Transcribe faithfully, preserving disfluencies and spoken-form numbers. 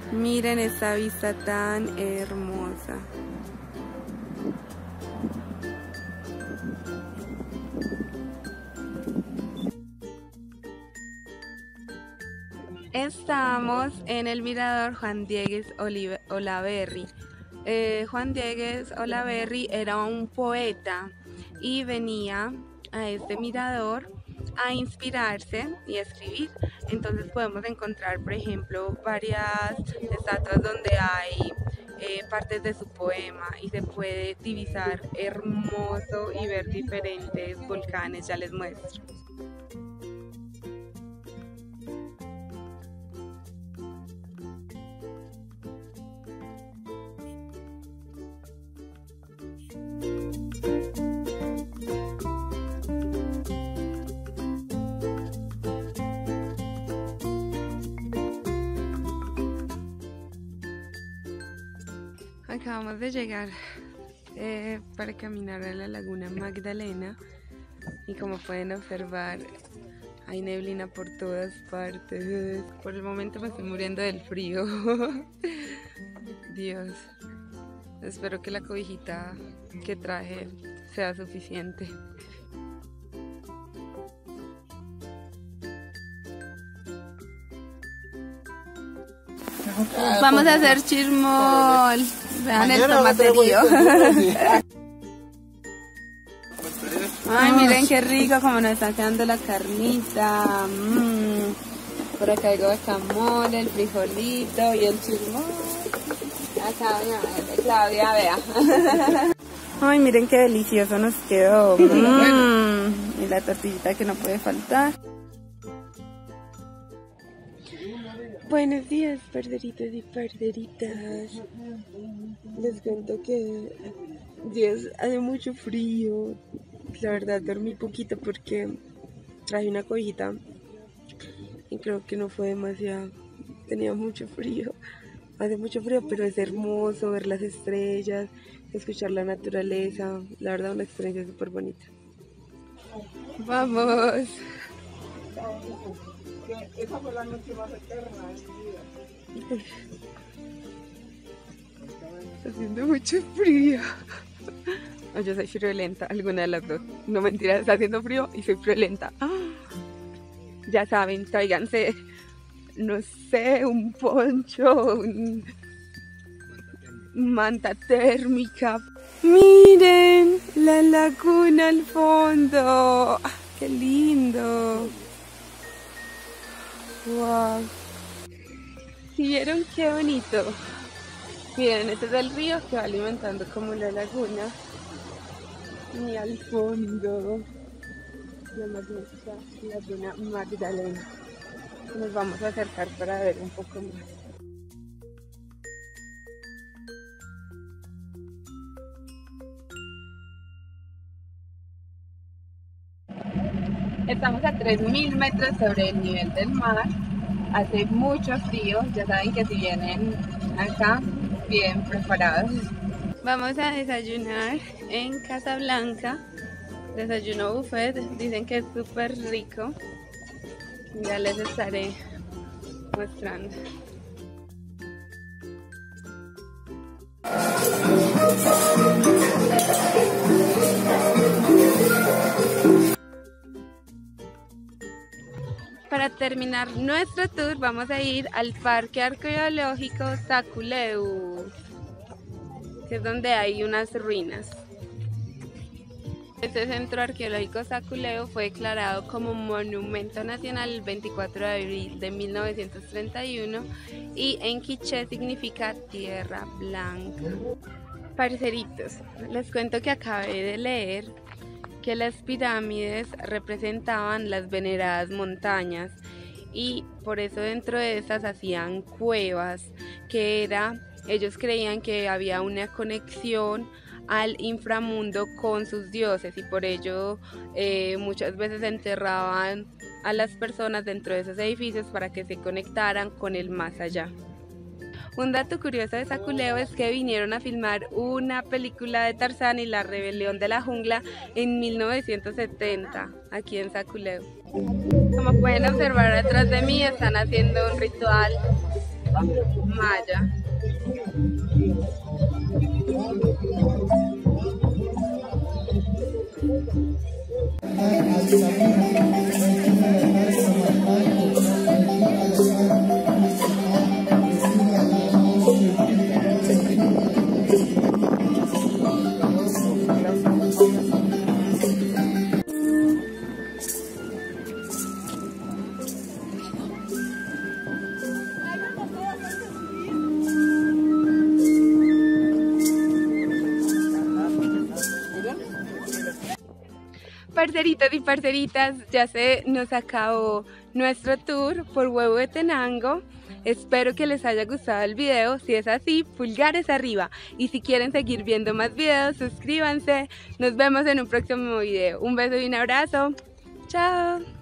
Miren esta vista tan hermosa. Estamos en el mirador Juan Diegues Olaverry. Eh, Juan Diegues Olaverry era un poeta y venía a este mirador a inspirarse y a escribir. Entonces podemos encontrar, por ejemplo, varias estatuas donde hay eh, partes de su poema y se puede divisar hermoso y ver diferentes volcanes. Ya les muestro. Acabamos de llegar eh, para caminar a la laguna Magdalena y como pueden observar hay neblina por todas partes. Por el momento me estoy muriendo del frío. Dios, espero que la cobijita que traje sea suficiente. Vamos a hacer chirmol. Vean el tomaterío. Ay, miren qué rico como nos está quedando la carnita. Mm. Por acá hay guacamole, el frijolito y el chirmol. Acá, mira, Claudia, vea. Ay, miren qué delicioso nos quedó. Mm. Y la tortillita que no puede faltar. Buenos días, perderitos y perderitas. Les cuento que Dios, hace mucho frío. La verdad dormí poquito porque traje una cobijita y creo que no fue demasiado. Tenía mucho frío. Hace mucho frío, pero es hermoso ver las estrellas, escuchar la naturaleza. La verdad, una experiencia súper bonita. ¡Vamos! Esa fue la noche más eterna de mi vida. Está haciendo mucho frío. No, yo soy friolenta, alguna de las dos. No, mentira, está haciendo frío y soy friolenta. ¡Ah! Ya saben, tráiganse, no sé, un poncho, un... manta térmica. Miren la laguna al fondo. ¡Ah, qué lindo! Wow. ¿Sí vieron qué bonito? Miren, este es el río que va alimentando como la laguna. Y al fondo la magnífica laguna Magdalena. Nos vamos a acercar para ver un poco más. Estamos a tres mil metros sobre el nivel del mar. Hace mucho frío, ya saben que si vienen acá, bien preparados. Vamos a desayunar en Casablanca. Desayuno buffet, dicen que es súper rico. Ya les estaré mostrando. Para terminar nuestro tour vamos a ir al Parque Arqueológico Saculeu, que es donde hay unas ruinas. Este centro arqueológico Saculeu fue declarado como Monumento Nacional el veinticuatro de abril de mil novecientos treinta y uno y en quiché significa tierra blanca. Parceritos, les cuento que acabé de leer que las pirámides representaban las veneradas montañas y por eso dentro de estas hacían cuevas, que era, ellos creían que había una conexión al inframundo con sus dioses y por ello eh, muchas veces enterraban a las personas dentro de esos edificios para que se conectaran con el más allá. Un dato curioso de Saculeu es que vinieron a filmar una película de Tarzán y la rebelión de la jungla en mil novecientos setenta, aquí en Saculeu. Como pueden observar detrás de mí están haciendo un ritual Maya. Parceritos y parceritas, ya se nos acabó nuestro tour por Huevo de Tenango. Espero que les haya gustado el video. Si es así, pulgares arriba. Y si quieren seguir viendo más videos, suscríbanse. Nos vemos en un próximo video. Un beso y un abrazo. Chao.